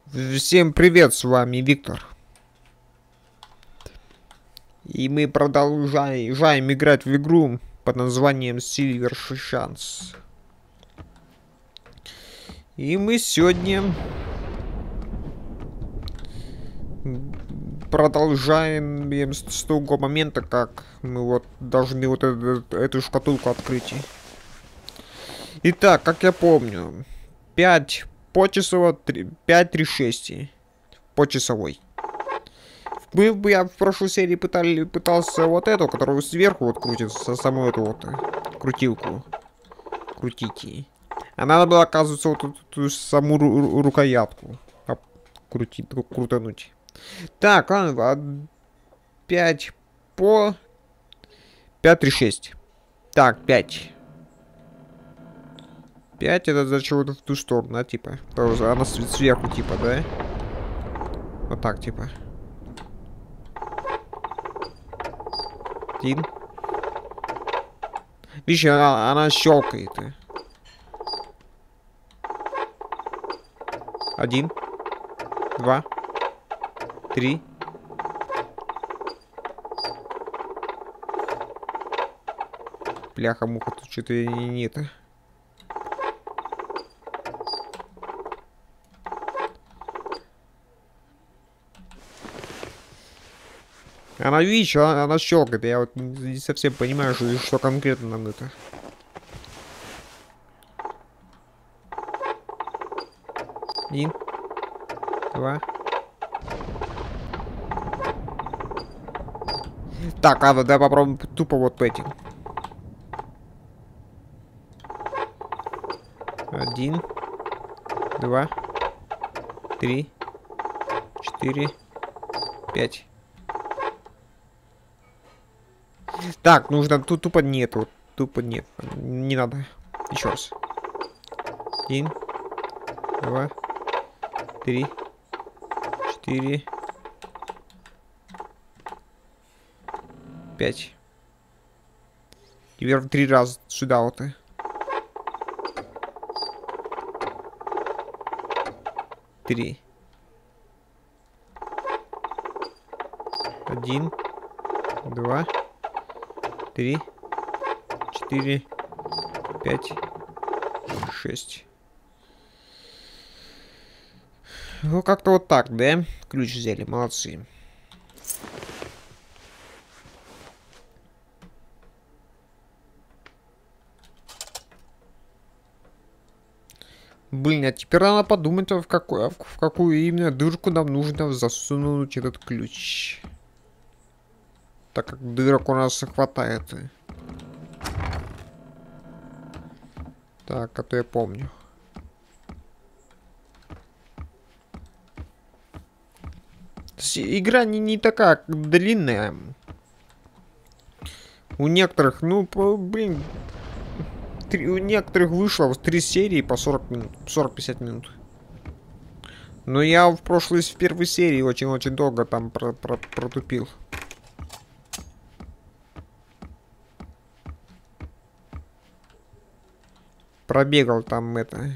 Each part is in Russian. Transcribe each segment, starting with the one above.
Всем привет, с вами Виктор. И мы продолжаем играть в игру под названием Silver Chance. И мы сегодня продолжаем с того момента, как мы вот должны вот эту шкатулку открыть. Итак, как я помню, 5 почасово, 5, 3, 6 по часовой. Я в прошлой серии пытался вот эту, которую сверху вот крутится, саму эту вот крутилку крутить. А надо было, оказывается, вот эту саму рукоятку крутануть. Так, ладно, 5 по 5, 3, 6. Так, 5. 5 это значит вот в ту сторону, да, типа. Она сверху, типа, да? Вот так, типа. 1. Видишь, она щелкает. 1, 2, 3. Бляха-муха, тут что-то не это. Она, видишь, она щелкает. Я вот не совсем понимаю, что конкретно нам это. Один. 2. Так, ладно, давай попробуем тупо вот по этим. 1, 2, 3, 4, 5. Так, нужно тут тупо нету. Тупо нет. Не надо. Еще раз. 1, 2, 3, 4, 5. Теперь 3 раза сюда вот. 3. 1, 2, 3, 4, 5, 6. Ну, как-то вот так, да? Ключ взяли, молодцы. Блин, а теперь надо подумать, в какую именно дырку нам нужно засунуть этот ключ. Так как дырок у нас хватает. Так, а то я помню. Игра не такая длинная. У некоторых, ну, блин, у некоторых вышло 3 серии по 40 минут, 40-50 минут. Но я в первой серии очень-очень долго там протупил. Пробегал там это.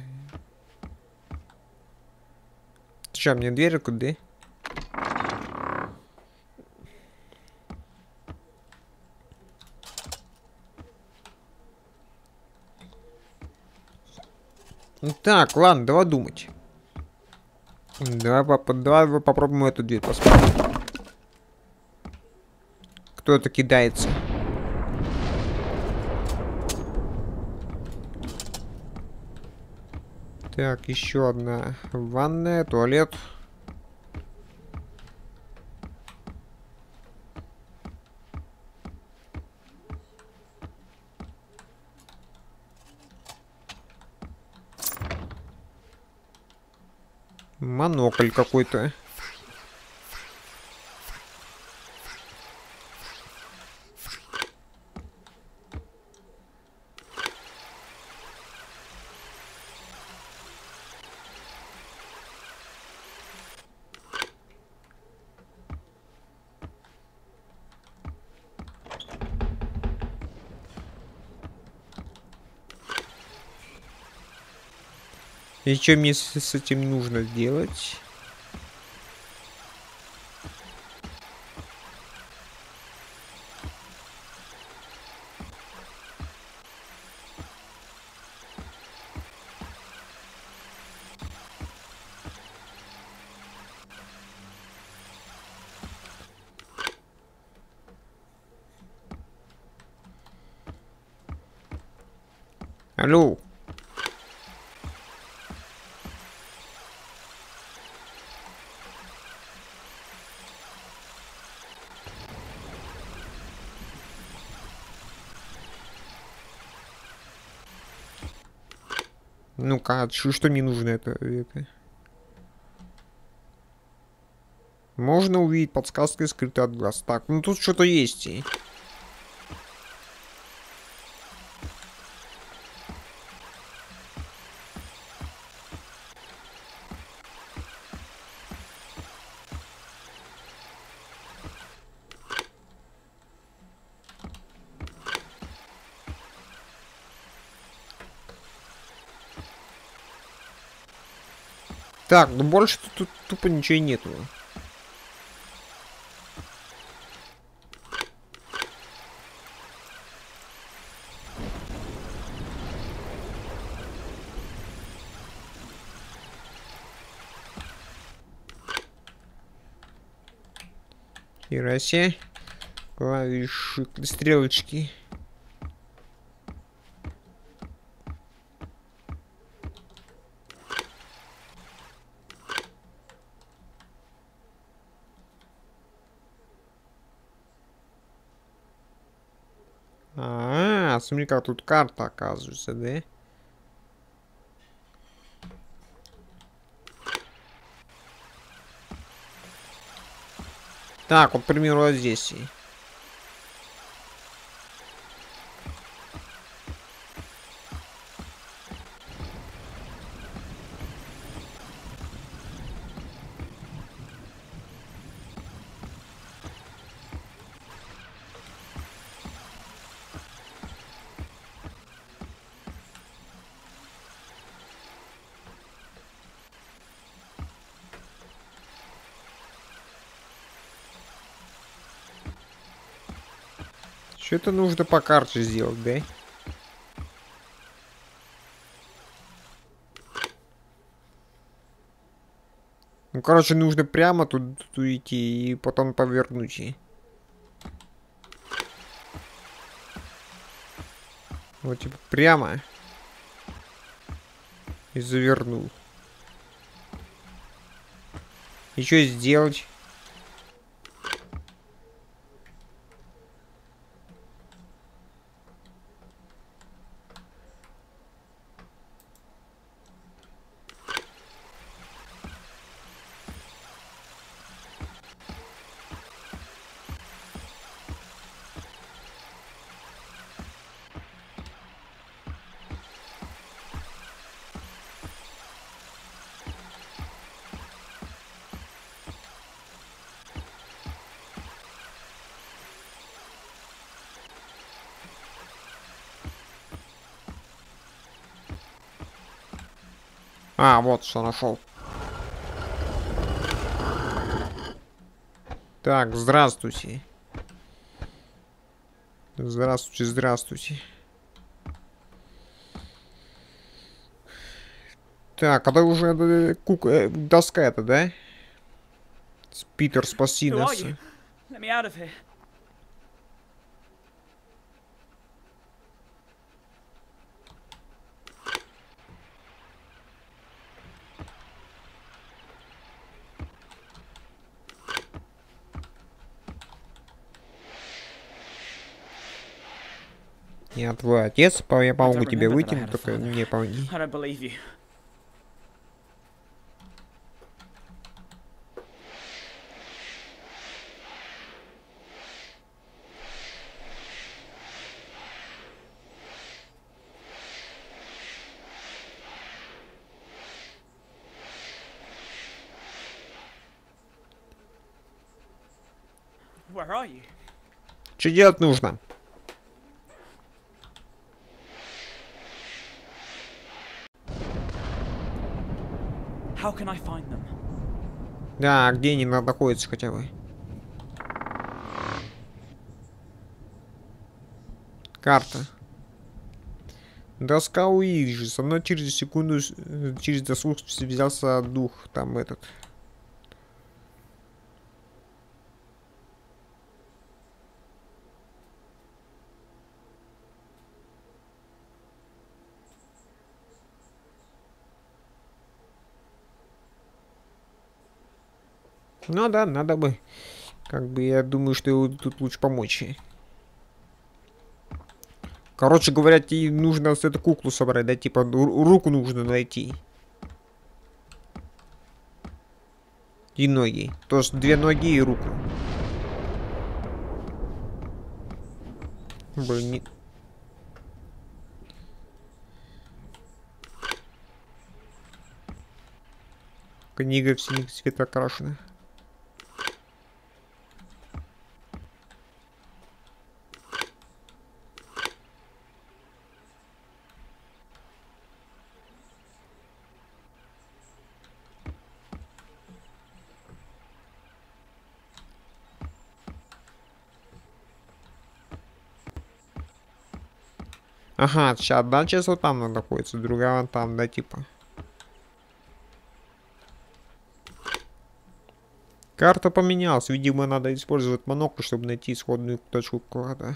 Что, мне дверь куда? Так, ладно, давай думать. Давай попробуем эту дверь посмотрим. Кто это кидается? Так, еще одна ванная, туалет. Монокль какой-то. И что мне с этим нужно сделать? Алло. Ну-ка, что не нужно это? Можно увидеть подсказкой скрытой от глаз. Так, ну тут что-то есть. Так, ну больше тут тупо ничего нету. Херасе. Клавиши, стрелочки. Смотри, как тут карта оказывается, да? Так, вот, к примеру, вот здесь. Что это нужно по карте сделать, да? Ну, короче, нужно прямо тут идти и потом повернуть. Вот, типа, прямо. И завернул. И что сделать? А, вот что нашел. Так, здравствуйте. Здравствуйте, здравствуйте. Так, это уже доска это, да? Питер, спаси Who are нас. you? Let me out of here. Я твой отец, я I помогу don't тебе remember that выйти, I но had a только father. мне помоги. I don't believe you. Where are you? Что делать нужно? How can I find them? Да, где они находятся хотя бы? Карта. Доска Уиджи. Со мной через секунду, через досуг связался дух. Там этот. Ну да, надо бы. Как бы я думаю, что тут лучше помочь ей. Короче говоря, тебе нужно эту куклу собрать, да? Типа руку нужно найти. И ноги. То есть 2 ноги и руку. Блин, не... Книга в синий цвет окрашена. Ага, сейчас одна часть вот там находится, другая вон там, да, типа. Карта поменялась. Видимо, надо использовать монокль, чтобы найти исходную точку клада.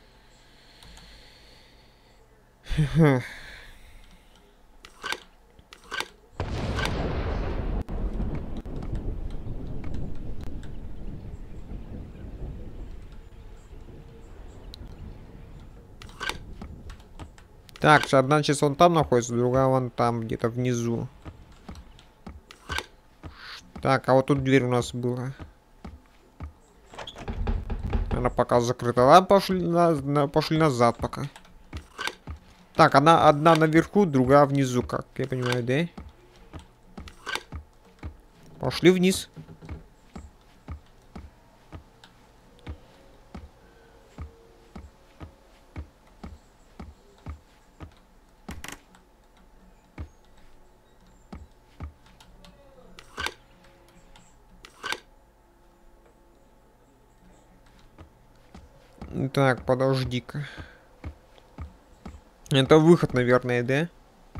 Так, одна часть вон там находится, другая вон там, где-то внизу. Так, а вот тут дверь у нас была. Она пока закрыта. Ладно, пошли назад пока. Так, она одна наверху, другая внизу, как я понимаю, да? Пошли вниз. Так, подожди-ка. Это выход, наверное, да?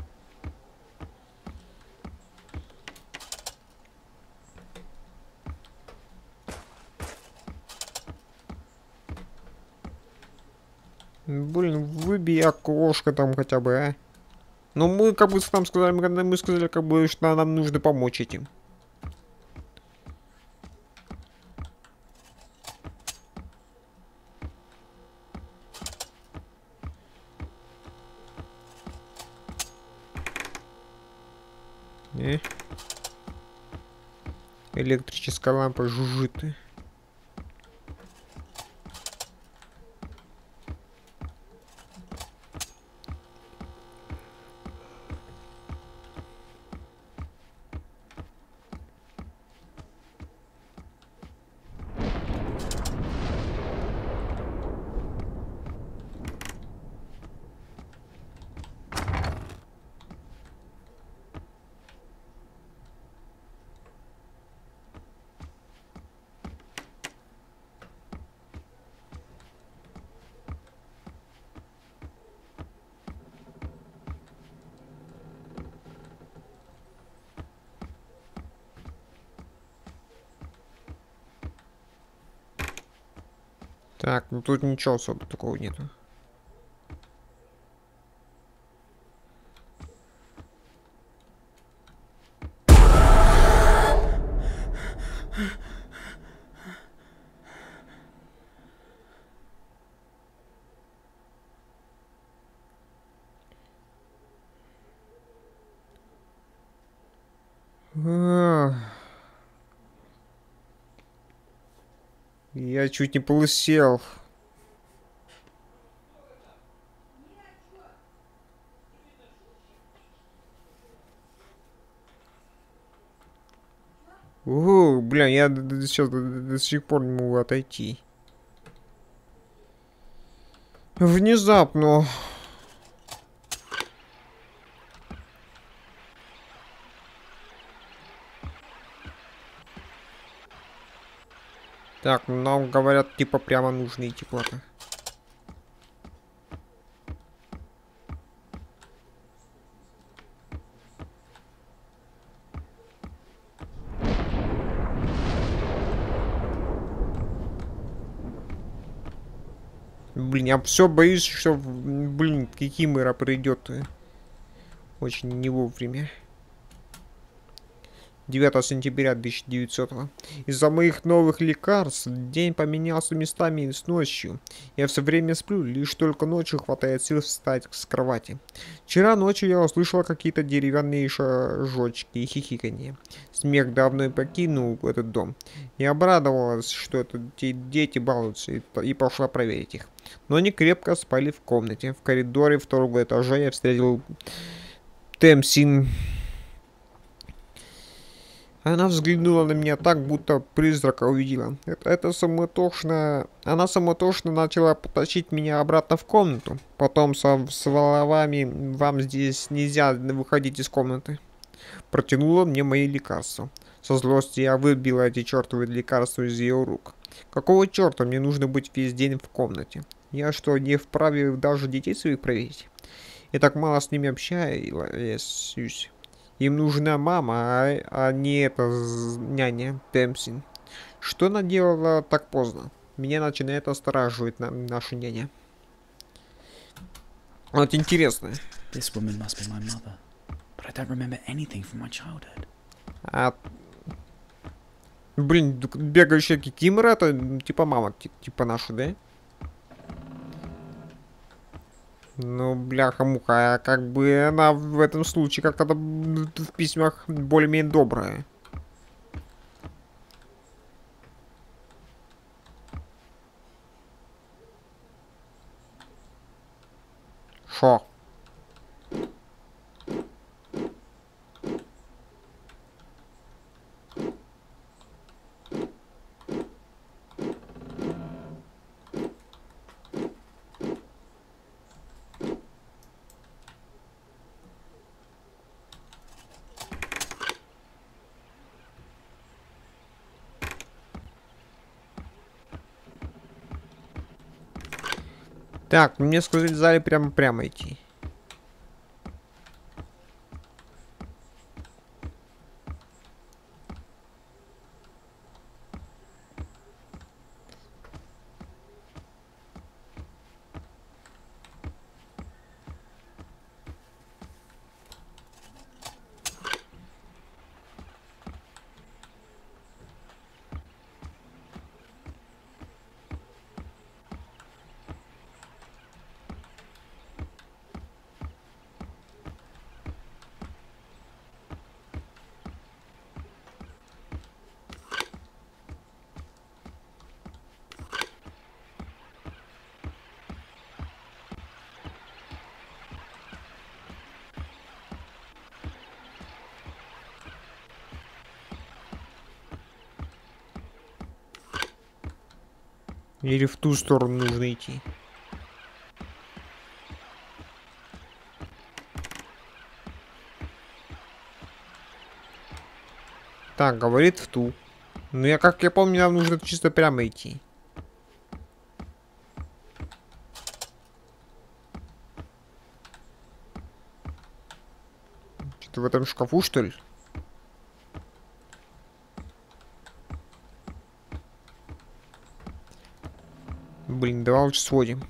Блин, выбей окошко там хотя бы, а. Ну, мы как бы там сказали, мы сказали, как бы, что нам нужно помочь этим. Электрическая лампа жужжит. Так, ну тут ничего особо такого нету. Я чуть не полысел. Бля, я сейчас до сих пор не могу отойти. Внезапно. Так, нам говорят, типа, прямо нужно идти куда-то. Блин, я все боюсь, что, блин, Кикимора придет очень не вовремя. 9 сентября 1900. Из-за моих новых лекарств день поменялся местами с ночью. Я все время сплю, лишь только ночью хватает сил встать с кровати. Вчера ночью я услышала какие-то деревянные шажочки и хихиканье. Смех давно покинул этот дом. Я обрадовалась, что это дети балуются, и пошла проверить их. Но они крепко спали в комнате. В коридоре второго этажа я встретил Темсин. Она взглянула на меня так, будто призрака увидела. Это самотошно... Она самотошно начала потащить меня обратно в комнату. Потом со словами «Вам здесь нельзя выходить из комнаты». Протянула мне мои лекарства. Со злости я выбила эти чертовы лекарства из ее рук. Какого черта мне нужно быть весь день в комнате? Я что, не вправе даже детей своих проверить? Я так мало с ними общаюсь. Им нужна мама, а не эта няня Темсин. Что она делала так поздно? Меня начинает останавливать наша няня. Вот интересно. This woman must be my mother, but I don't remember anything from my childhood. Блин, бегающая Кикимора, это типа мама, типа наша, да? Ну, бляха-муха, как бы она в этом случае как-то в письмах более-менее добрая. Шо? Так, мне сказали прямо идти. Или в ту сторону нужно идти? Так, говорит в ту. Ну, как я помню, нам нужно чисто прямо идти. Что-то в этом шкафу, что ли? Блин, давай лучше сводим.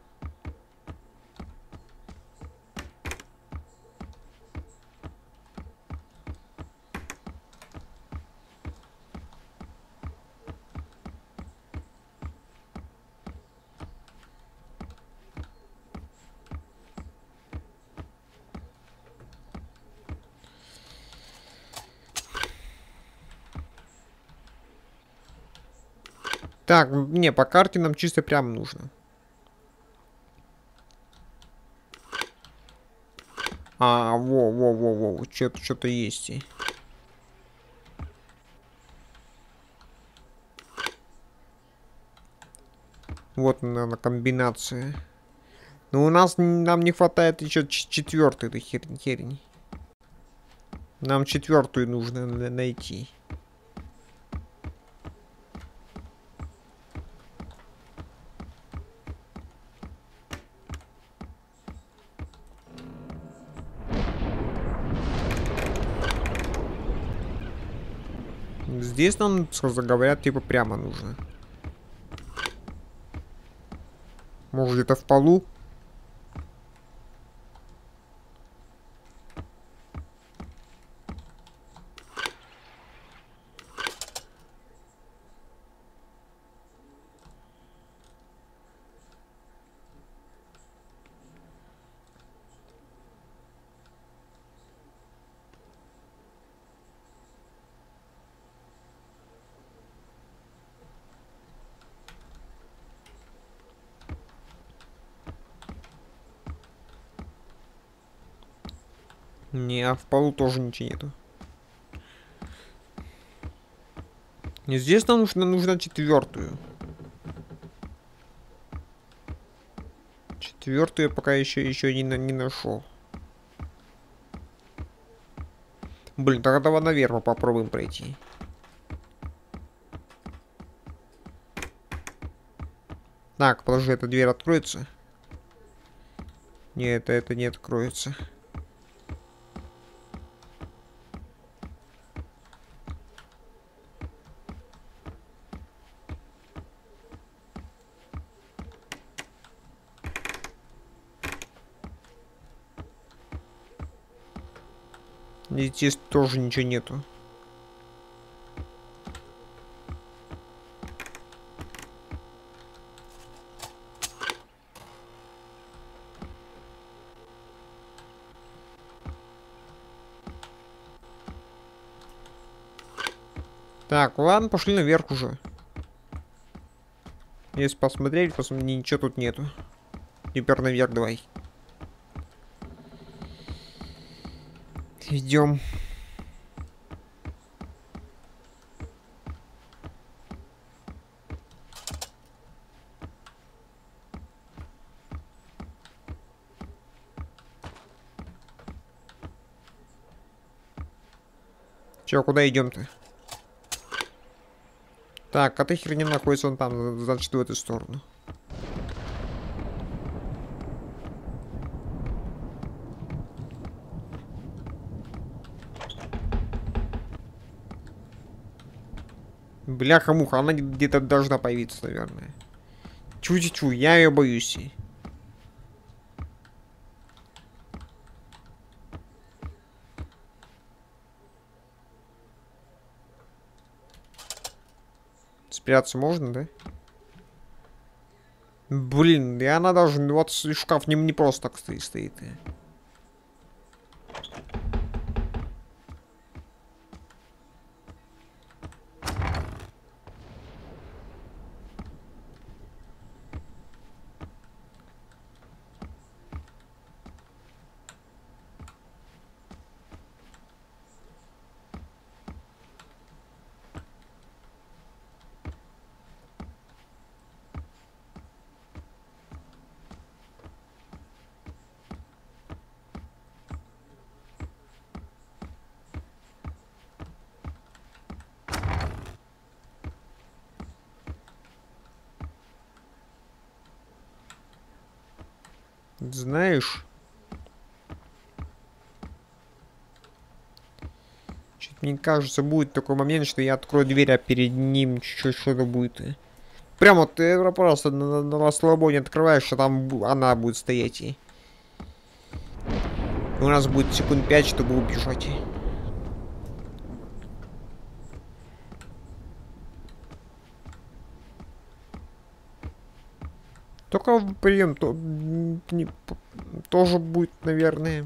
Так, не, по карте нам чисто прям нужно. Во, что-то есть. Вот, наверное, комбинация. Но у нас, нам не хватает еще четвертой этой херни. Нам четвертую нужно найти. Здесь нам, говорят, типа прямо нужно. Может, где-то в полу? Не, а в полу тоже ничего нету. И здесь нам нужно четвертую. Четвертую я пока еще не нашел. Блин, тогда давай наверх попробуем пройти. Так, подожди, эта дверь откроется? Нет, это не откроется. И здесь тоже ничего нету. Так, ладно, пошли наверх уже. Если посмотреть, ничего тут нету. Теперь наверх давай. Идем. Че, куда идем-то? Так, а эта херня находится вон там, значит, в эту сторону. Бляха-муха, она где-то должна появиться, наверное. Чу-чу-чу, я ее боюсь. Спрятаться можно, да? Блин, и она даже... Вот шкаф не просто так стоит. Знаешь... Мне кажется, будет такой момент, что я открою дверь, а перед ним что-то будет. Прям вот ты просто на расслабоне открываешь, а там она будет стоять. И у нас будет секунд 5, чтобы убежать. Только прием тоже будет, наверное.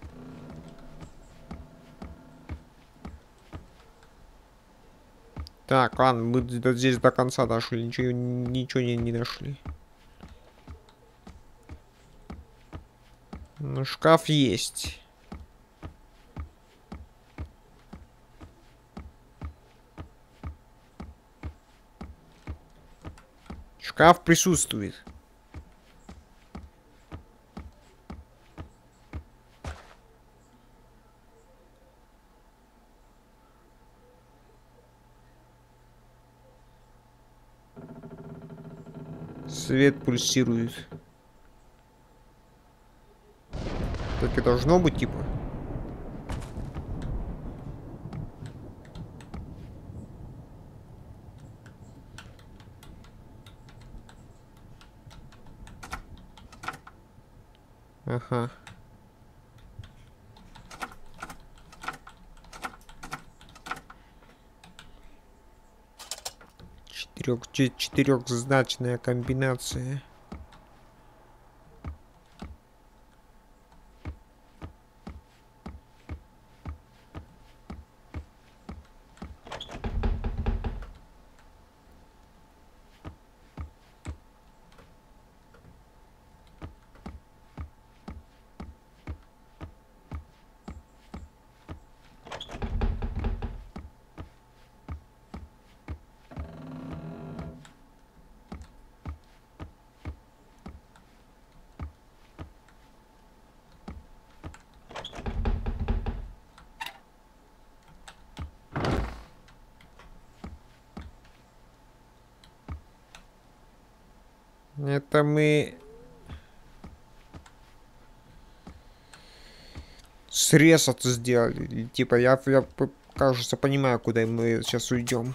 Так, ладно, мы здесь до конца дошли, ничего не нашли. Ну, шкаф есть. Шкаф присутствует. Свет пульсирует. Так и должно быть, типа. Ага. Четырехзначная комбинация. Это мы... Срез это сделали. Типа, кажется, понимаю, куда мы сейчас уйдем.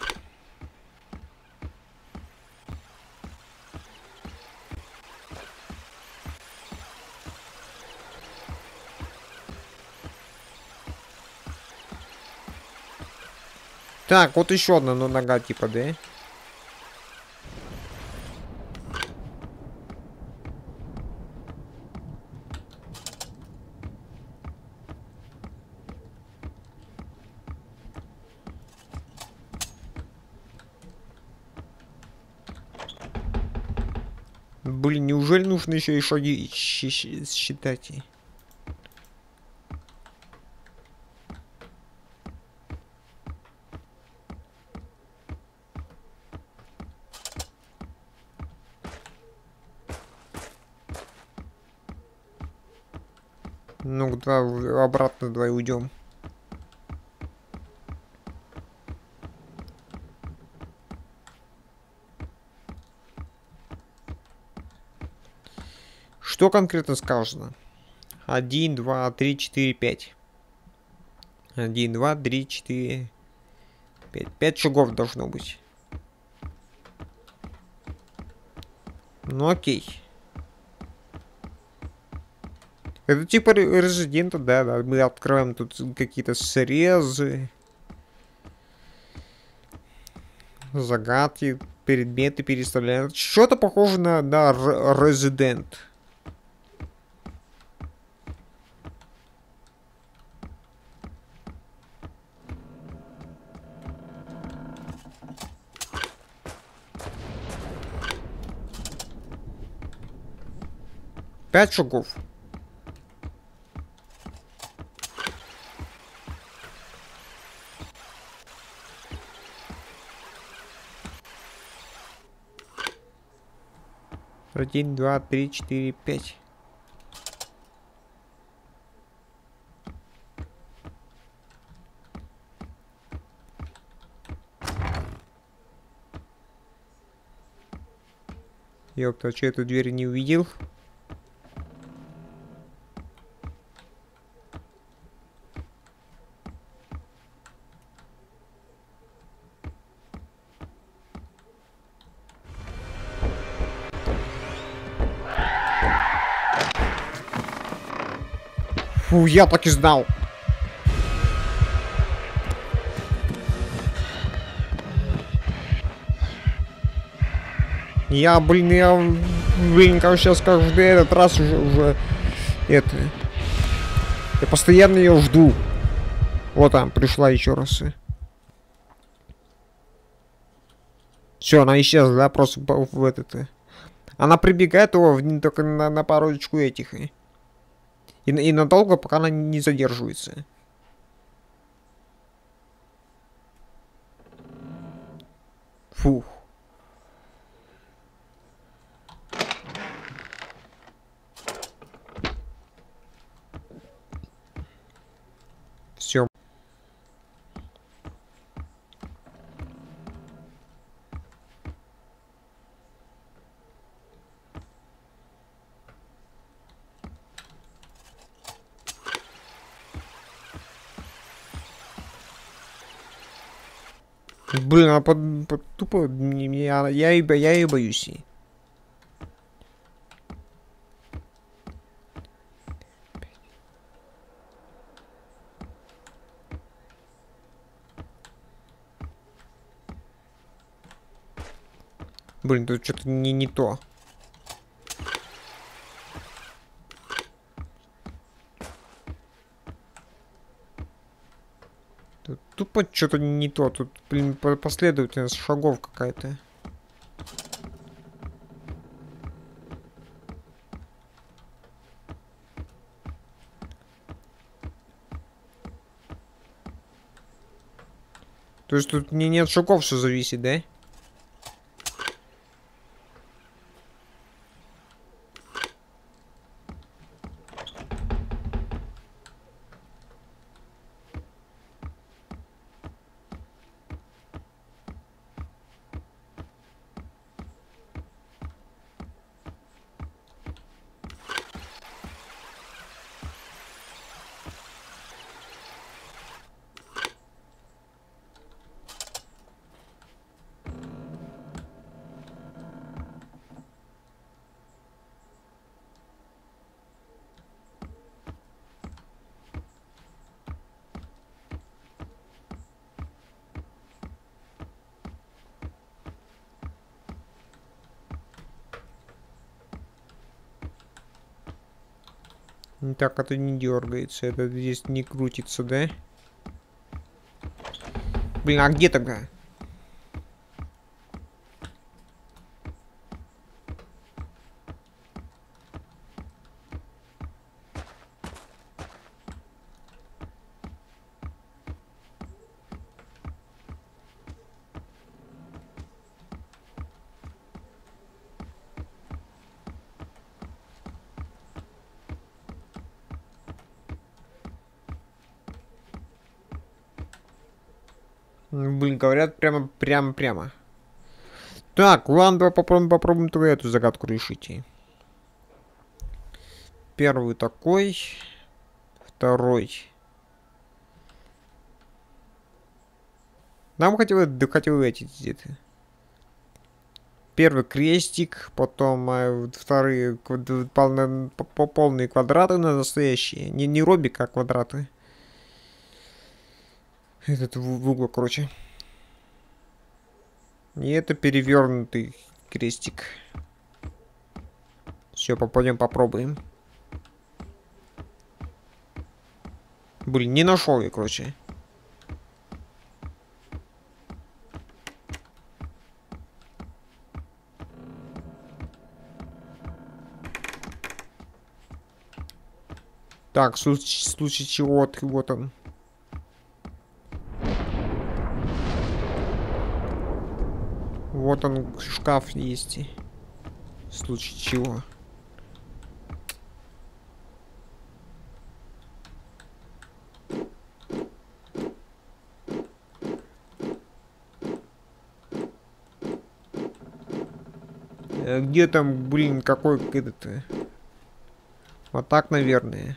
Так, вот еще одна нога, типа, да? Блин, неужели нужно еще и шаги считать? Ну, да, обратно давай уйдем. Что конкретно сказано? 1, 2, 3, 4, 5. 1, 2, 3, 4, 5. 5 шагов должно быть. Ну окей. Это типа резидента, да, да. Мы открываем тут какие-то срезы. Загадки, предметы переставляем. Что-то похоже на резидент. Пять шагов. Один, два, три, четыре, пять. Ёпта, а чё эту дверь не увидел? Фу, я так и знал. Блин, короче, сейчас каждый этот раз уже это... Я постоянно ее жду. Вот там, пришла еще раз. Все, она исчезла, да, просто в этот... Она прибегает только на парочку этих. И надолго, пока она не задерживается. Фух. Все. Блин, она тупо... Я ее боюсь. Блин, тут что-то не то. Тут тупо что-то не то. Тут, блин, последовательность шагов какая-то. То есть тут не от шагов все зависит, да? Так, это не дергается, это здесь не крутится, да? Блин, а где тогда? Блин, говорят прямо. Так, ладно, давай попробуем тогда эту загадку решить. Первый такой. Второй. Нам хотел эти где-то. Первый крестик, потом вторые полные квадраты на настоящие. Не робик, а квадраты. Этот в углу, короче. И это перевернутый крестик. Все, попробуем. Блин, не нашел я, короче. Так, в случае чего, вот он. Вот он, шкаф есть. В случае чего. Где там, блин, какой этот... Вот так, наверное.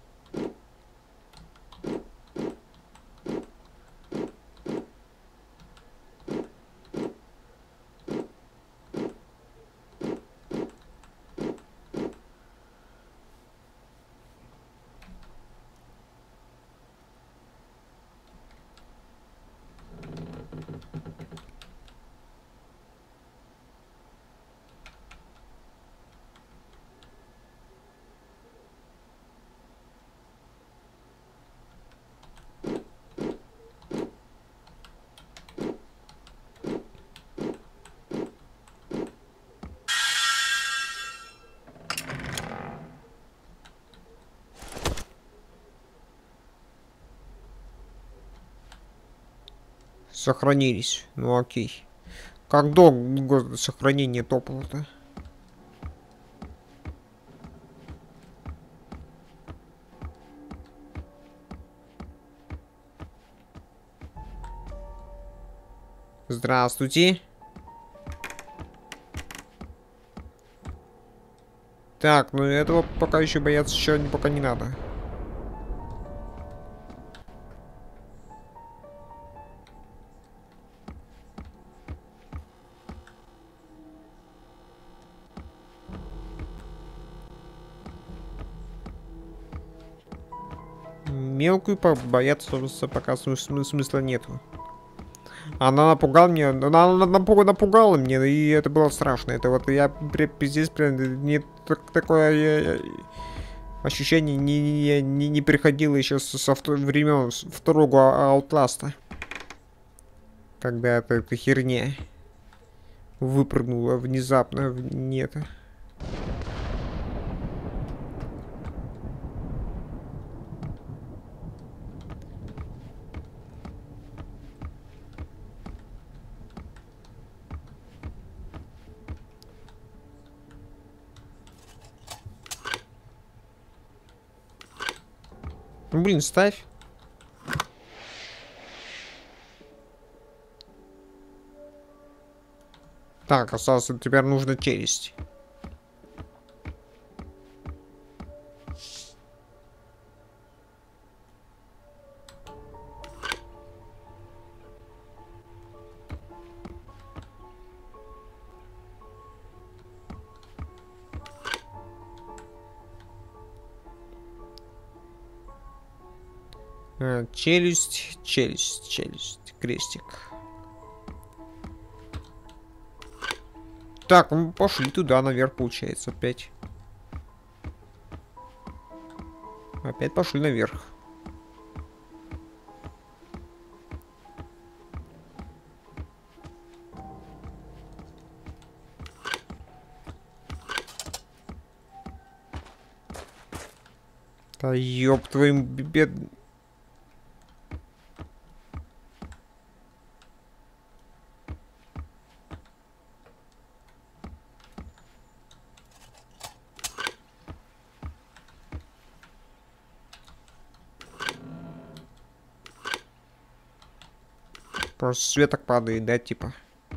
Сохранились. Ну окей. Как долго сохранение топлива-то? Здравствуйте. Так, ну этого пока еще бояться еще пока не надо. Мелкую бояться пока смысла нету. Она напугала меня, напугала меня, и это было страшно. Это вот я здесь прям не такое ощущение не приходило еще со времен второго Outlast'а. Когда эта херня выпрыгнула внезапно в нет. Ну, блин, ставь. Так, осталось, теперь нужно челюсть. Челюсть, крестик. Так, мы пошли туда, наверх, получается, опять. Опять пошли наверх. Да ёб твою бед... Просто свет так падает, да, типа.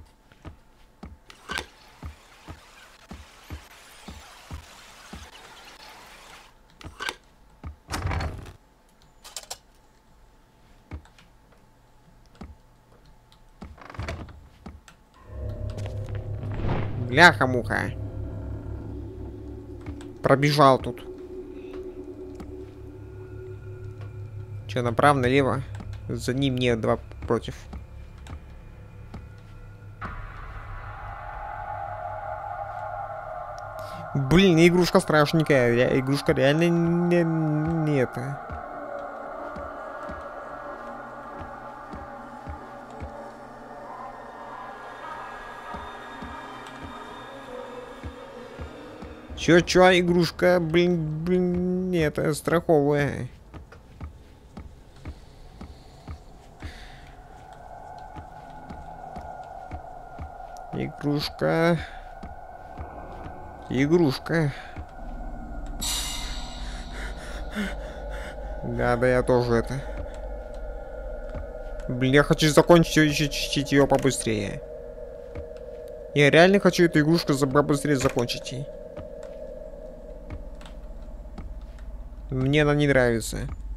Бляха-муха. Пробежал тут. Че, направо, налево? За ним нет, два против. Блин, игрушка страшненькая. Игрушка реально не это. Чё, игрушка, блин, нет, страховая. Игрушка. Игрушка. Да, я тоже это. Блин, я хочу закончить ее побыстрее. Я реально хочу эту игрушку побыстрее закончить. Мне она не нравится.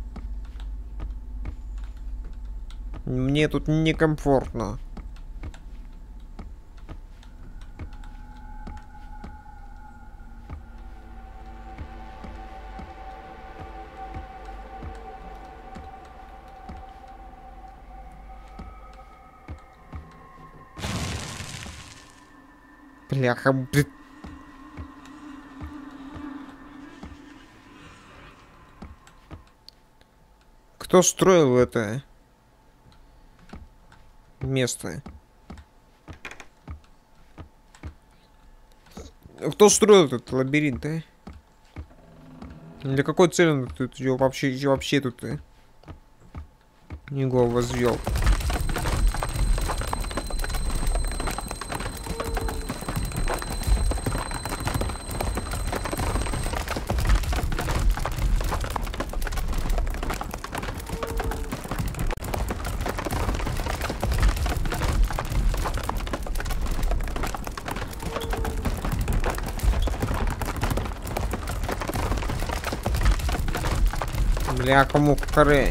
Мне тут некомфортно. Бляха, блин. Кто строил это место? Кто строил этот лабиринт, а? Для какой цели он тут вообще тут его возвел? Бляха-муха.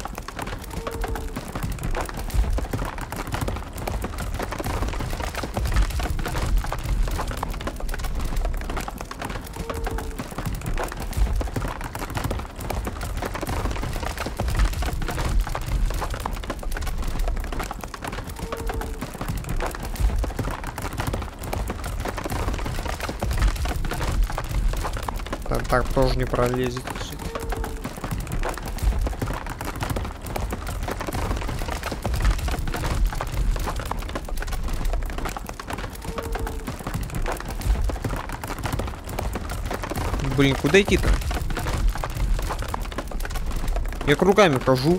Так тоже не пролезет. Блин, куда идти-то? Я кругами хожу.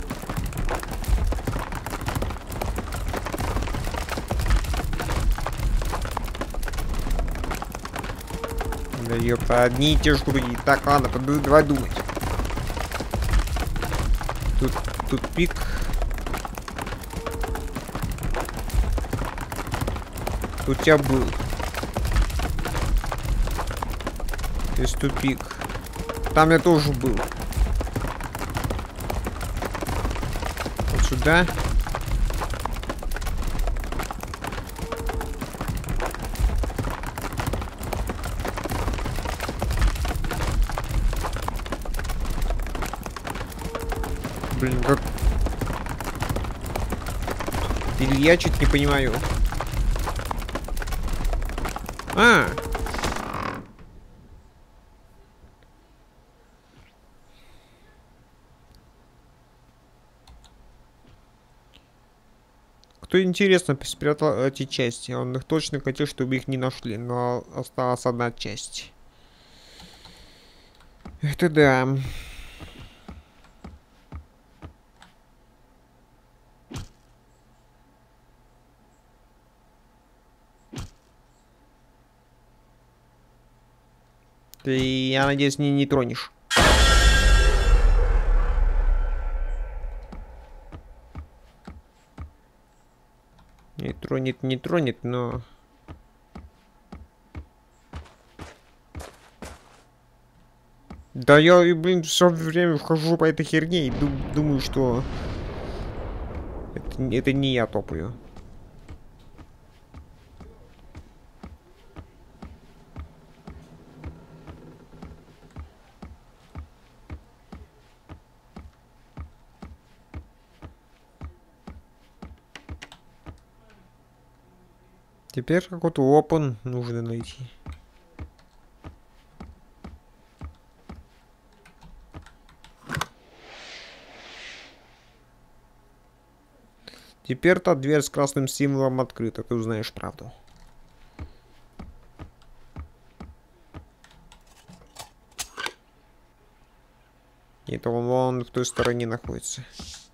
Да ёпта, одни и те же круги. Так, ладно, давай думать. Тут пик. Тут я был. Здесь тупик. Там я тоже был. Вот сюда. Блин, как... Или я чуть не понимаю. что интересно, спрятал эти части. Он их точно хотел, чтобы их не нашли, но осталась одна часть. Это да. Ты, я надеюсь, не тронешь. Не тронет, но... Да я, блин, все время вхожу по этой херне и думаю, что... Это не я топаю. Теперь какой-то опен нужно найти. Теперь та дверь с красным символом открыта, ты узнаешь правду. Это он в той стороне находится.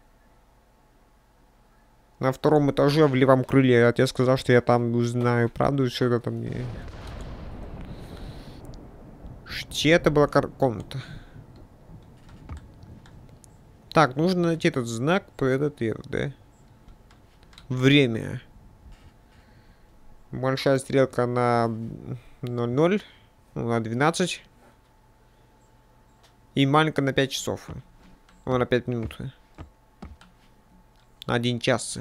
На втором этаже в левом крыле. Отец сказал, что я там узнаю правду, что это там не... Чья это была комната? Так, нужно найти этот знак по этот, да? Время. Большая стрелка на 00, на 12. И маленькая на 5 часов. О, на 5 минут. На 1 час.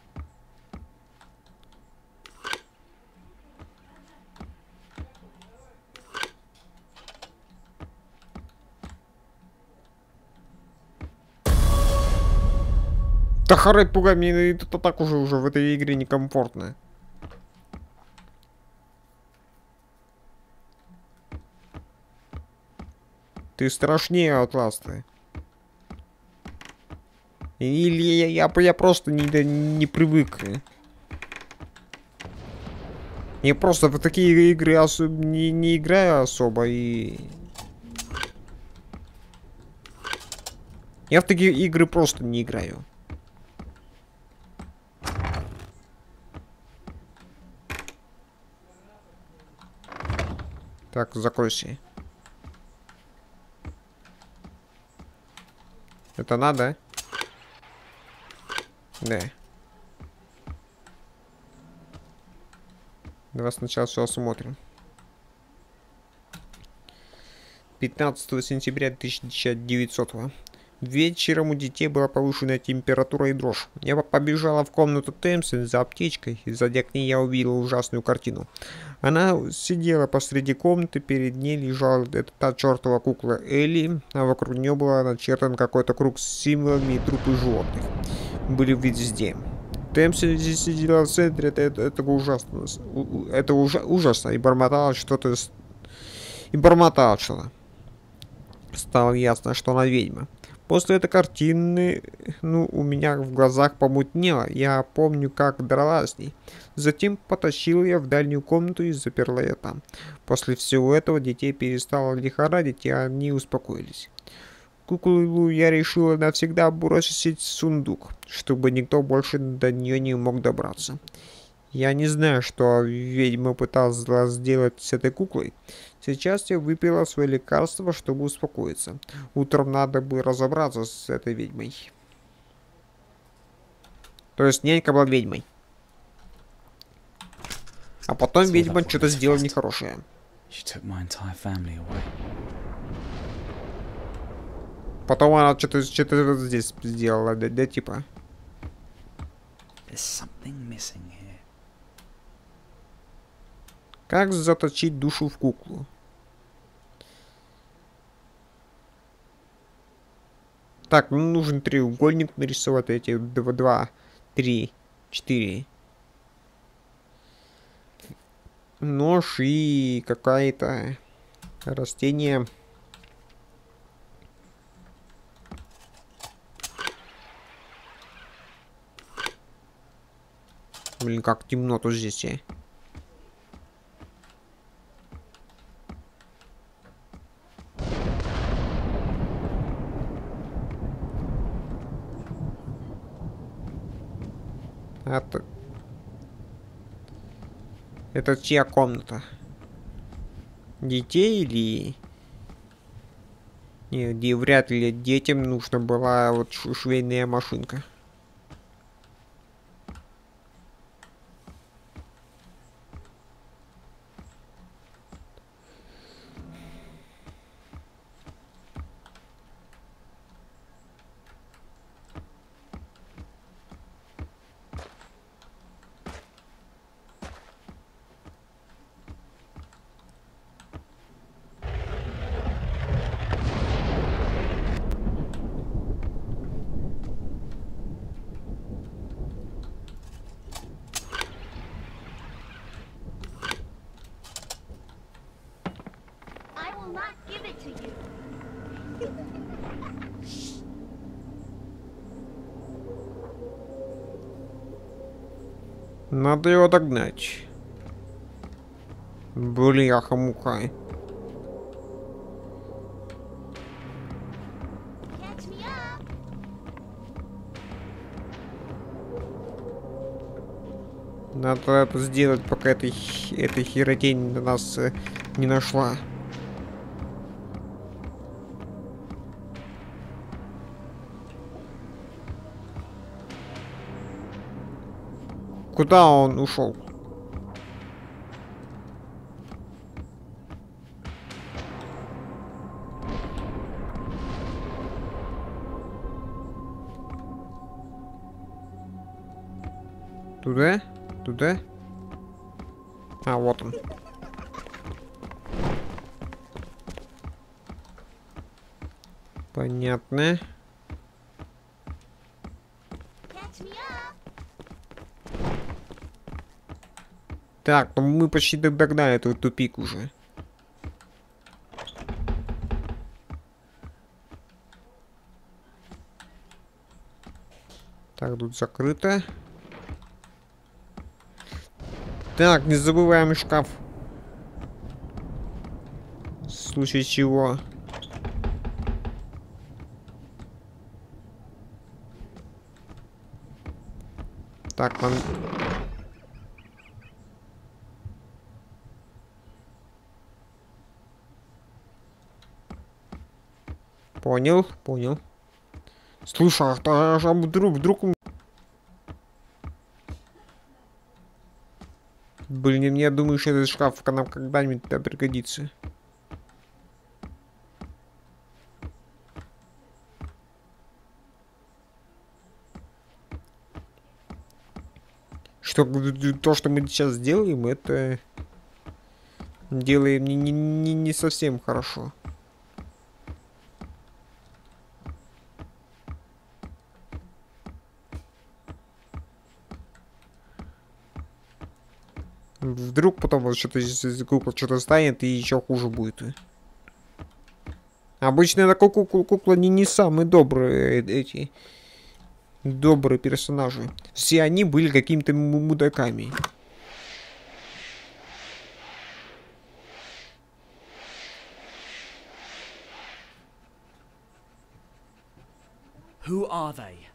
Да харай, пугай, мне тут так уже в этой игре некомфортно. Ты страшнее Outlast. Или я просто не привык. Я просто в такие игры не играю особо и... Я в такие игры просто не играю. Так, закройся. Это надо? Да. Давай сначала все осмотрим. 15 сентября 1900. Вечером у детей была повышенная температура и дрожь. Я побежала в комнату Тэмсон за аптечкой, и зайдя к ней, я увидела ужасную картину. Она сидела посреди комнаты, перед ней лежала та чертова кукла Элли, а вокруг нее был начертан какой-то круг с символами и трупы животных. Были везде. Тэмсон здесь сидела в центре, это ужасно. Это ужасно, и бормотала что-то... И бормотала что-то. Стало ясно, что она ведьма. После этой картины, у меня в глазах помутнело. Я помню, как дралась с ней. Затем потащил я в дальнюю комнату и заперла ее там. После всего этого детей перестало лихорадить, и они успокоились. Куклу я решила навсегда бросить в сундук, чтобы никто больше до нее не мог добраться. Я не знаю, что ведьма пыталась сделать с этой куклой. Сейчас я выпила свое лекарство, чтобы успокоиться. Утром надо бы разобраться с этой ведьмой. То есть нянька была ведьмой. А потом ведьма что-то сделала нехорошее. Потом она что-то здесь сделала, да, типа. Как заточить душу в куклу? Так, нужен треугольник нарисовать, эти 2, 3, 4. Нож и какое-то растение. Блин, как темно тут здесь, Это... Это чья комната? Детей или... Не, вряд ли детям нужна была вот швейная машинка. I will not give it to you. Надо его догнать. Бляха-муха. Catch me up. Надо это сделать, пока этой херотень нас не нашла. Куда он ушел? Туда? Туда? А, вот он. Понятно. Catch me up. Так, ну мы почти догнали этот тупик уже. Так, тут закрыто. Так, не забываем шкаф. В случае чего. Так, нам... Понял, понял. Слушай, а вдруг... Блин, я думаю, что этот шкаф нам когда-нибудь пригодится. Что то, что мы сейчас делаем, это делаем не совсем хорошо. Вдруг потом вот что-то здесь кукла что-то станет и еще хуже будет. Обычно эта кукла не самые добрые эти добрые персонажи. Все они были какими-то мудаками. Who are they?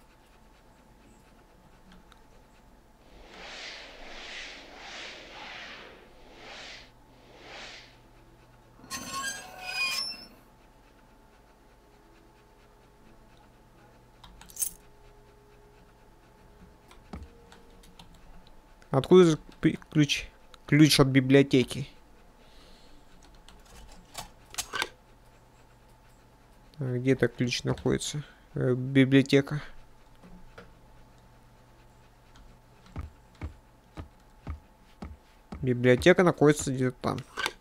Откуда ключ? Ключ от библиотеки. Где-то ключ находится. Библиотека. Библиотека находится где-то там.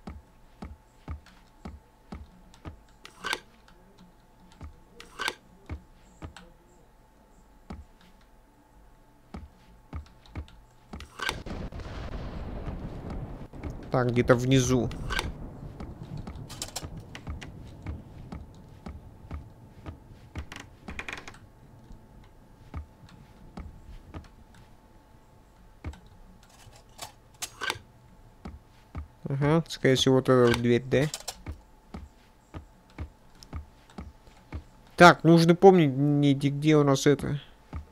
Так, где-то внизу. Ага, скорее всего, вот эта вот дверь, да? Так, нужно помнить, где у нас это.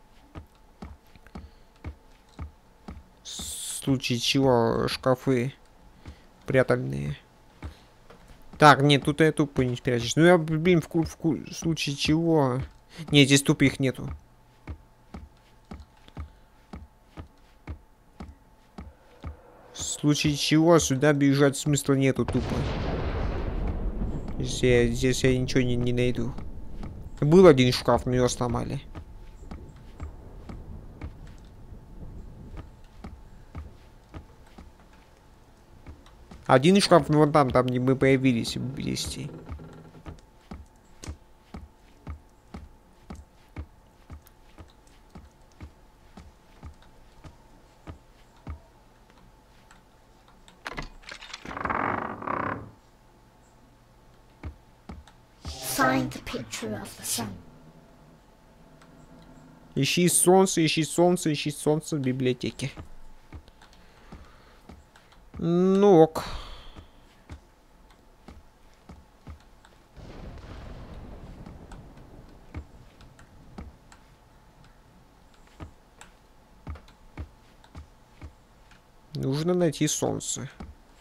В случае чего шкафы прятальные. Так, нет, тут я тупо не спрячешь. Ну я, блин, в случае чего... Нет, здесь тупых нету. В случае чего сюда бежать смысла нету тупо. Здесь я ничего не найду. Был один шкаф, но его сломали. Один шкаф, ну вон там, где мы появились вместе. Find the picture of the sun. Ищи солнце, ищи солнце, ищи солнце в библиотеке. Ну ок. Нужно найти солнце.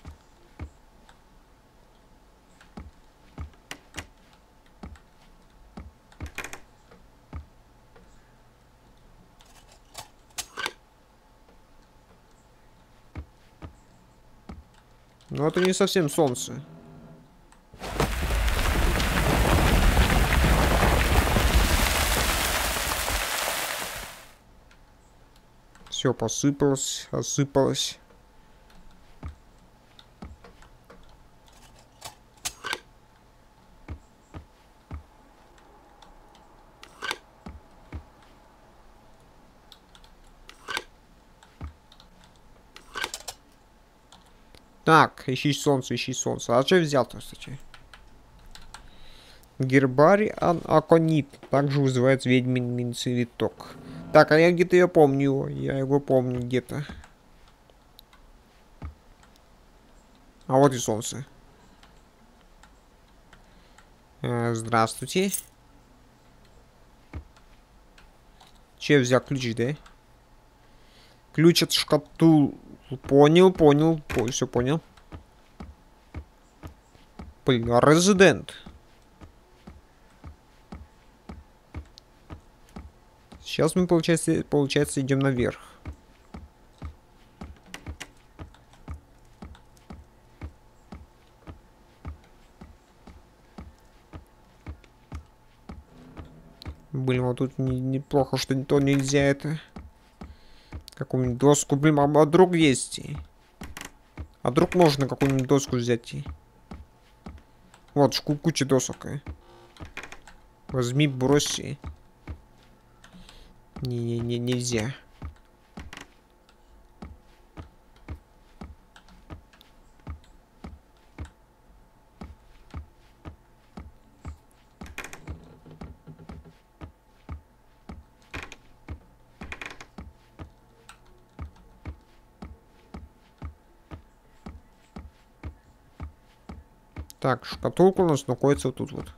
Но это не совсем солнце. Все посыпалось, осыпалось. Так, ищи солнце, ищи солнце. А что взял-то, кстати? Гербарий аконит. Также вызывается ведьмин цветок. Так, а я где-то ее помню. Я его помню где-то. А вот и солнце. Здравствуйте. Че я взял ключ, да? Ключ от шкатул. Понял. Все понял. Блин, а резидент. Сейчас мы, получается, идем наверх. Блин, вот тут неплохо, что то нельзя это. Какую-нибудь доску, блин, а вдруг есть? А вдруг можно какую-нибудь доску взять? Вот, куча досок. Возьми, брось. Нельзя. Так, шкатулка у нас находится вот тут вот.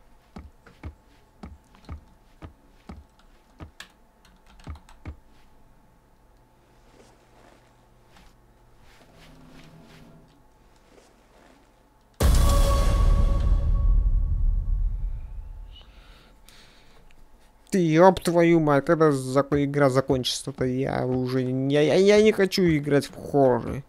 Ты, ёб твою мать, когда игра закончится-то, я уже... Я не хочу играть в хорроры.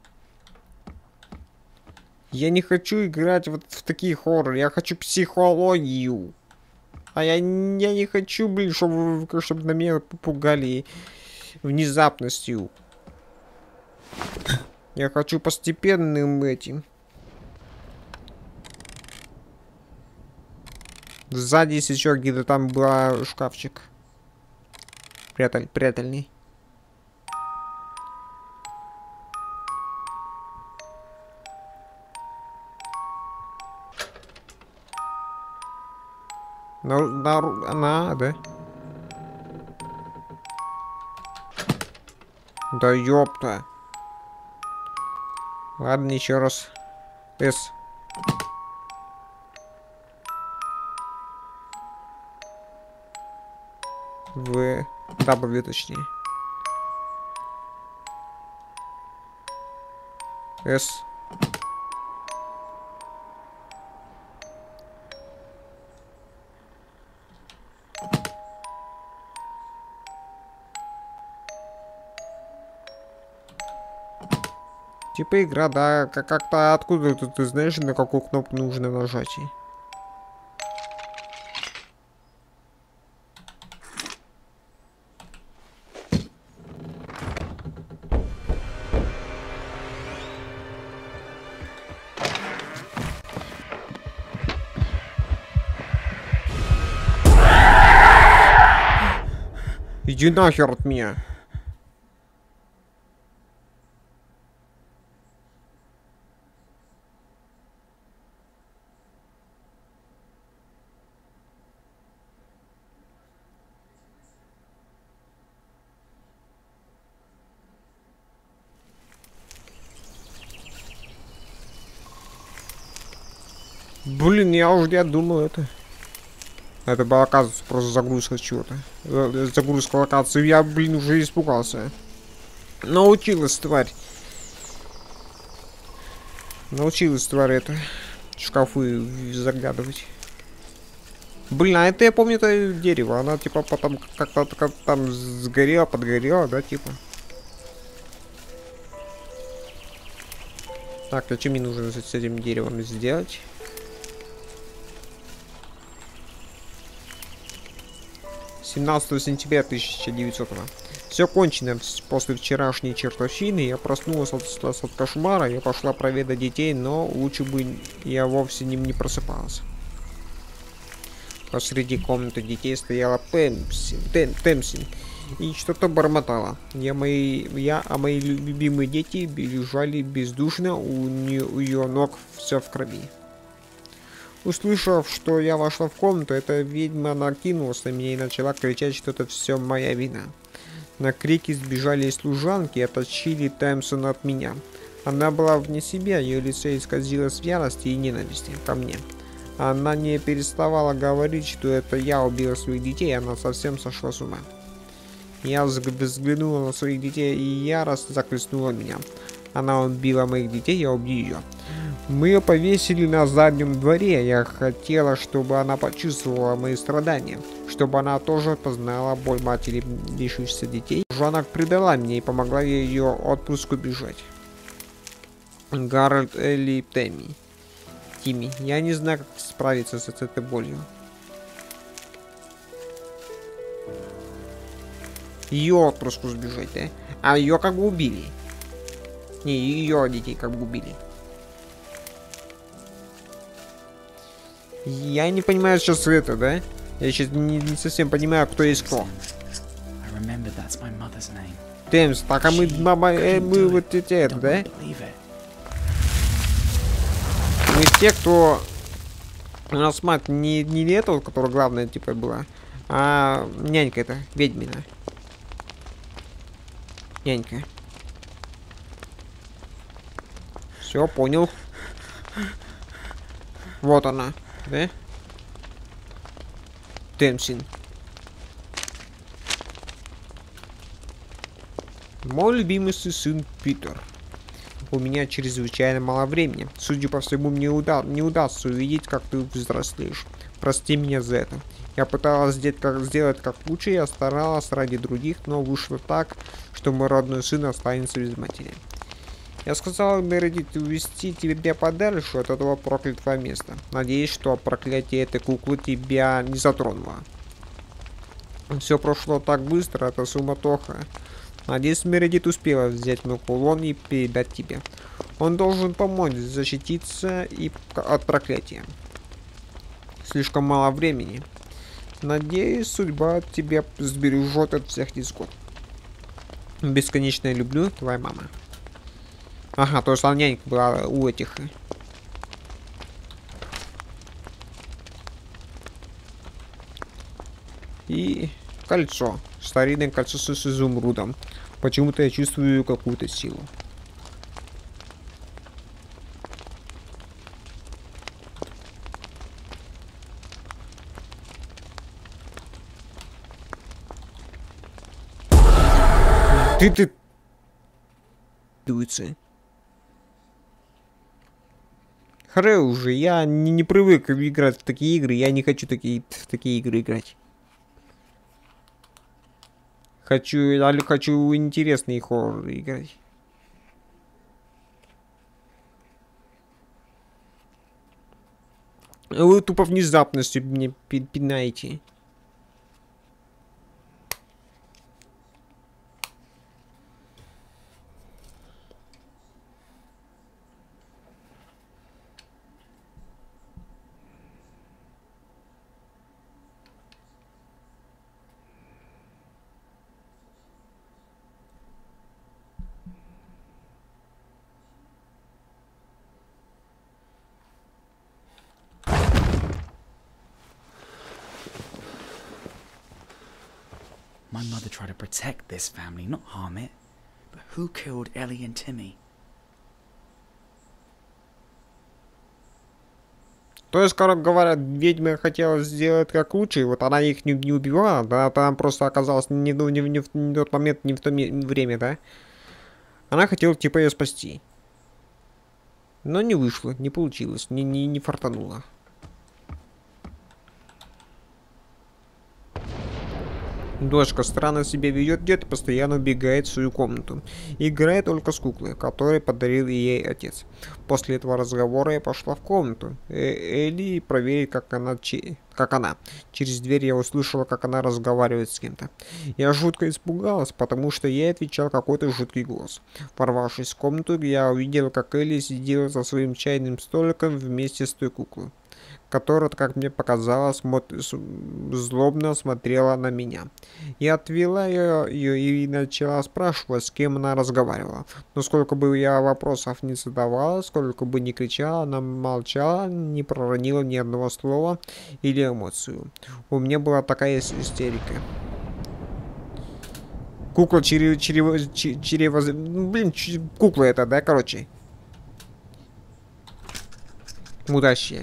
Я не хочу играть вот в такие хорроры, я хочу психологию. А я не хочу, блин, чтобы на меня попугали внезапностью. Я хочу постепенным этим. Сзади есть еще где-то там был шкафчик. Прятальный. Она, да? Да ёпта. Ладно, еще раз. С. В. W точнее. С. Типа игра, да, как-то откуда ты знаешь, на какую кнопку нужно нажать? Иди нахер от меня. Блин, я думал это. Это была, оказывается, просто загрузка чего-то. Загрузка локации. Я, блин, уже испугался. Научилась, тварь. Научилась, тварь, это. В шкафы заглядывать. Блин, а это я помню, это дерево. Она типа потом как-то там сгорела, подгорела, да, типа. Так, а что мне нужно с этим деревом сделать? — 17 сентября 1900. Все кончено. После вчерашней чертовщины я проснулась от кошмара. Я пошла проведать детей, но лучше бы я вовсе не просыпалась. Посреди комнаты детей стояла Темсин и что-то бормотала. А мои любимые дети лежали бездушно у ее ног, все в крови. Услышав, что я вошла в комнату, эта ведьма накинулась на меня и начала кричать, что это все моя вина. На крики сбежали служанки и оттащили Таймсон от меня. Она была вне себя, ее лицо исказилось в ярости и ненависти ко мне. Она не переставала говорить, что это я убила своих детей, она совсем сошла с ума. Я взглянула на своих детей, и ярость захлестнула меня. Она убила моих детей, я убью ее. Мы ее повесили на заднем дворе. Я хотела, чтобы она почувствовала мои страдания, чтобы она тоже познала боль матери лишившихся детей. Жанна предала меня и помогла ее отпуску бежать. Гарольд Элли Тимми. Я не знаю, как справиться с этой болью. Ее отпуску сбежать, да? А ее как бы убили. Не, ее детей как бы убили. Я не понимаю сейчас это, да? Я сейчас не совсем понимаю, кто есть кто. Тэмс, так а мы вот эти, это, да? Мы те, кто... У нас мать не этого, которая главная, типа, была, а нянька это, ведьмина. Нянька. Все, понял. Вот она. Да? Темсин. Мой любимый сын Питер. У меня чрезвычайно мало времени. Судя по всему, мне не удастся увидеть, как ты взрослеешь. Прости меня за это. Я пыталась сделать как лучше, я старалась ради других, но вышло так, что мой родной сын останется без матери. Я сказал Мередит увезти тебя подальше от этого проклятого места. Надеюсь, что проклятие этой куклы тебя не затронуло. Все прошло так быстро, это суматоха. Надеюсь, Мередит успела взять мой кулон и передать тебе. Он должен помочь защититься от проклятия. Слишком мало времени. Надеюсь, судьба тебя сбережет от всех невзгод. Бесконечно люблю, твоя мама. Ага, то есть нянька была у этих. И кольцо. Старинное кольцо с изумрудом. Почему-то я чувствую какую-то силу. Ты... Дуется. Хре уже, я не привык играть в такие игры, я не хочу в такие игры играть. Хочу интересные хорроры играть. Вы тупо внезапностью мне пинаете. My mother tried to protect this family, not harm it. But who killed Ellie and Timmy? То есть, как говорят, ведьма хотела сделать как лучше, вот она их не убивала, да, она просто оказалась не в тот момент, не в то время, да? Она хотела, типа, ее спасти. Но не вышло, не получилось, не фартануло. Дочка странно себя ведет, где-то постоянно убегает в свою комнату. Играет только с куклой, которую подарил ей отец. После этого разговора я пошла в комнату Элли проверить, как она. Через дверь я услышала, как она разговаривает с кем-то. Я жутко испугалась, потому что ей отвечал какой-то жуткий голос. Ворвавшись в комнату, я увидела, как Элли сидела за своим чайным столиком вместе с той куклой, которая, как мне показалось, злобно смотрела на меня. Я отвела ее и начала спрашивать, с кем она разговаривала. Но сколько бы я вопросов не задавала, сколько бы ни кричала, она молчала, не проронила ни одного слова или эмоцию. У меня была такая истерика. Кукла кукла это, да, короче. Мудащая.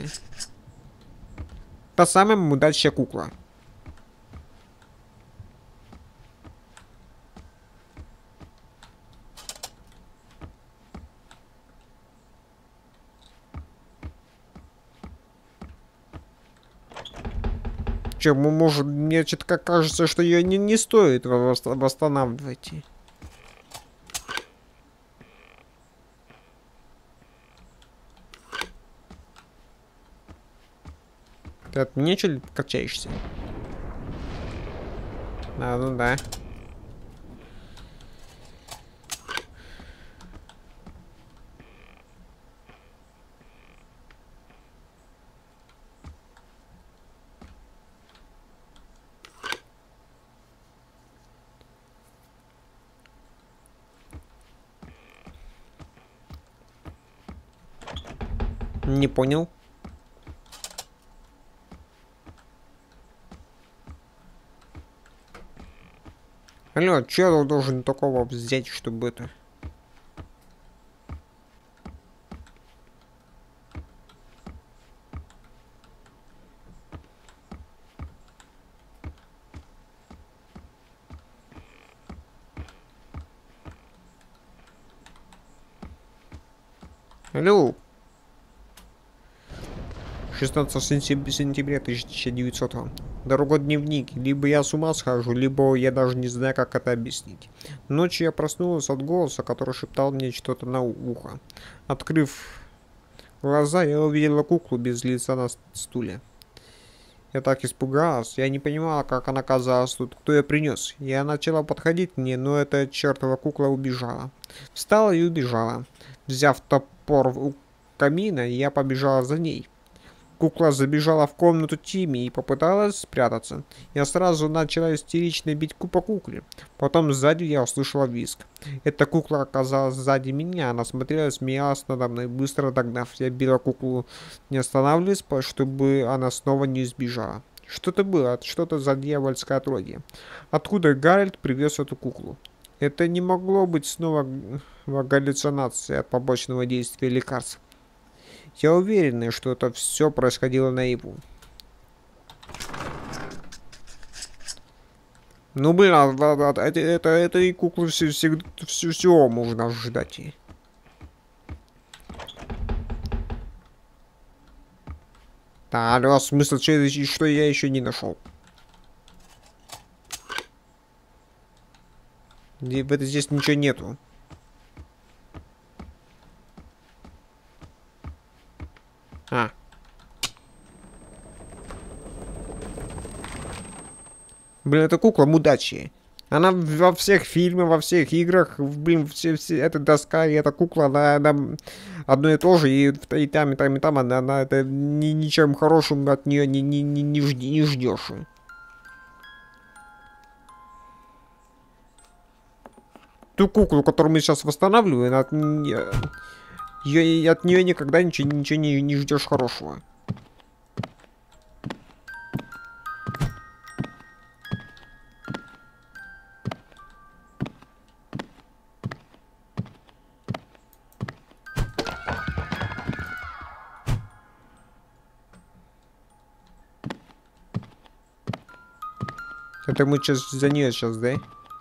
Та самая мудачья кукла. Че, может, мне что-то кажется, что ее не стоит восстанавливать. Ты от меня что ли качаешься? А, ну да. Не понял. Алло, чё я должен такого взять, чтобы это... Алло. 16 сентября 1900. Дорогой дневник. Либо я с ума схожу, либо я даже не знаю, как это объяснить. Ночью я проснулась от голоса, который шептал мне что-то на ухо. Открыв глаза, я увидела куклу без лица на стуле. Я так испугалась. Я не понимала, как она оказалась тут, кто ее принес. Я начала подходить к ней, но эта чертова кукла убежала. Встала и убежала. Взяв топор у камина, я побежала за ней. Кукла забежала в комнату Тимми и попыталась спрятаться. Я сразу начала истерично бить по кукле. Потом сзади я услышала визг. Эта кукла оказалась сзади меня. Она смотрела, смеялась надо мной, быстро догнав. Я била куклу, не останавливаясь, чтобы она снова не сбежала. Что-то было, что-то за дьявольское отродье. Откуда Гарольд привез эту куклу? Это не могло быть снова галлюцинацией от побочного действия лекарств. Я уверена, что это все происходило наяву. Ну, блин, это и куклы всего можно ожидать. Да, алло, смысл, что я еще не нашел? Здесь ничего нету. А. Блин, это кукла мудачья. Она во всех фильмах, во всех играх, блин, эта доска и эта кукла, она одно и то же, и там, она это ничем хорошим от нее не ждешь. Ту куклу, которую мы сейчас восстанавливаем, от нее никогда ничего не ждешь хорошего. Это мы сейчас за нее сейчас, да?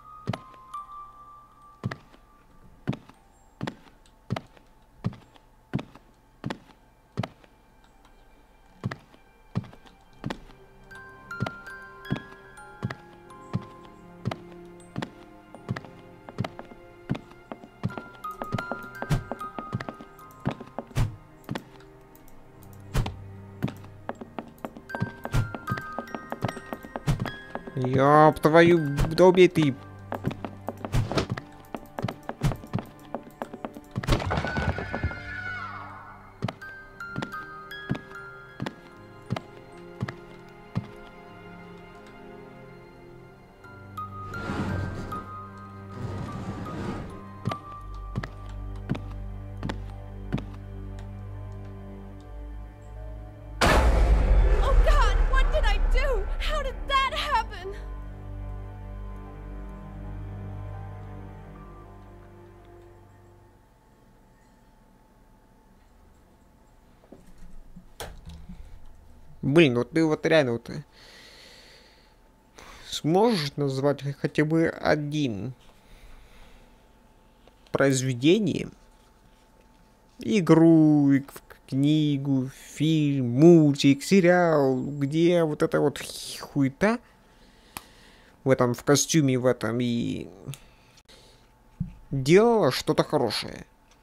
Ёб твою, да убей ты. Oh God, what did I do? How did that happen? Блин, вот ты вот реально вот сможешь назвать хотя бы один произведение, игру, книгу, фильм, мультик, сериал, где вот эта вот хуета в этом, в костюме в этом и делала что-то хорошее.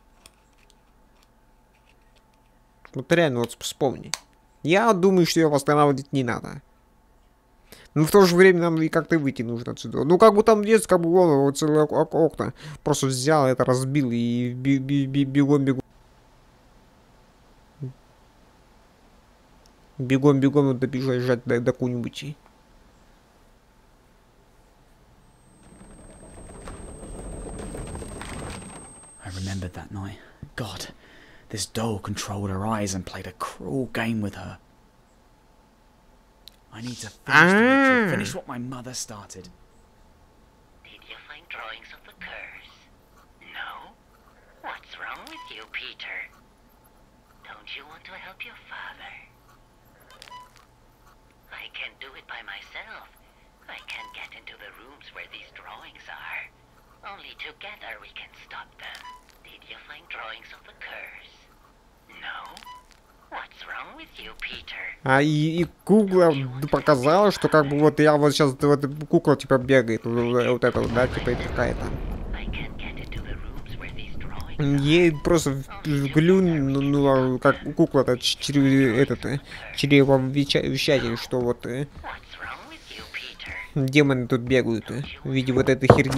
Вот реально вот вспомни. Я думаю, что ее восстанавливать не надо. Но в то же время нам и как-то выйти нужно отсюда. Ну, как бы там есть, как бы он вот целые окна просто взял это, разбил и бегом. Бегом добежать до куда-нибудь. I remembered that night. God, this doll controlled her eyes and played a cruel game with her. I need to finish the ritual, finish what my mother started. Did you find drawings of the curse? No? What's wrong with you, Peter? Don't you want to help your father? I can do it by myself. I can get into the rooms where these drawings are. Only together we can stop them. Did you find drawings of the curse? No? What's wrong with you, Peter? А и кукла показала, что как бы вот я вот сейчас вот кукла типа бегает, вот это вот, да, типа какая-то. Ей просто глюнула, как кукла-то чревовещатель, что вот демоны тут бегают в виде вот этой херни.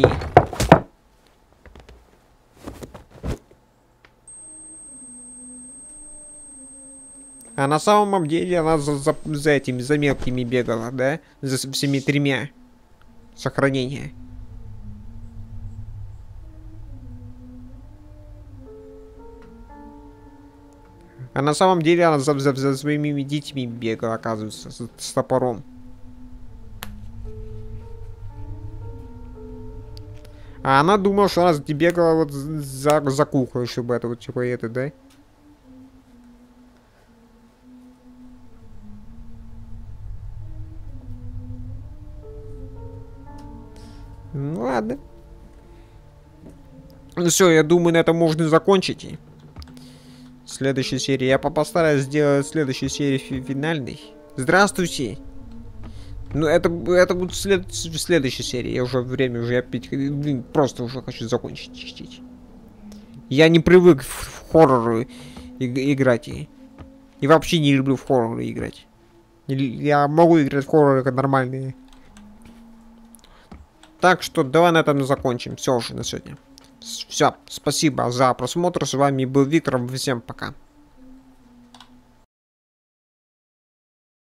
А на самом деле она за этими, за мелкими бегала, да? За всеми тремя. Сохранения. А на самом деле она за своими детьми бегала, оказывается, с топором. А она думала, что она бегала вот за куклой, чтобы это вот типа это, да? Ну ладно. Ну все, я думаю, на этом можно закончить. Следующей серии. Я постараюсь сделать следующую серию финальной. Здравствуйте. Ну, это будет в следующей серии. Я уже время уже опять... Блин, просто уже хочу закончить чистить. Я не привык в хорроры играть. И вообще не люблю в хорроры играть. Я могу играть в хорроры как нормальные. Так что давай на этом закончим. Все уже на сегодня. Все. Спасибо за просмотр. С вами был Виктор. Всем пока.